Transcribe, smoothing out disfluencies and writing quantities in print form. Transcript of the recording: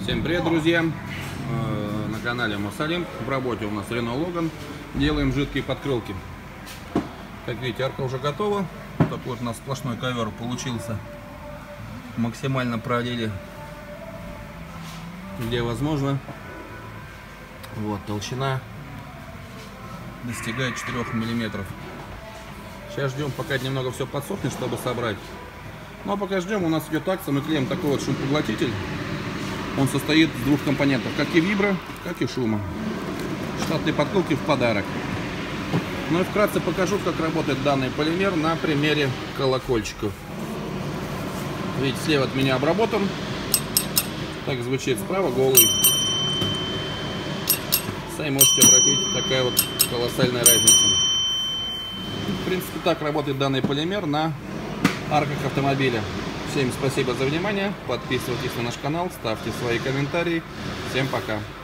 Всем привет, друзья! На канале Мусалим. В работе у нас Renault Logan. Делаем жидкие подкрылки. Как видите, арка уже готова. Такой вот у нас сплошной ковер получился. Максимально пролили, где возможно. Вот, толщина достигает 4 миллиметров. Сейчас ждем, пока немного все подсохнет, чтобы собрать. Ну а пока ждем, у нас идет акция. Мы клеим такой вот шумопоглотитель. Он состоит из двух компонентов, как и вибро, как и шума. Штатные подкрылки в подарок. Ну и вкратце покажу, как работает данный полимер на примере колокольчиков. Видите, слева от меня обработан. Так звучит, справа голый. Сами можете обратить, такая вот колоссальная разница. В принципе, так работает данный полимер на арках автомобиля. Всем спасибо за внимание, подписывайтесь на наш канал, ставьте свои комментарии. Всем пока!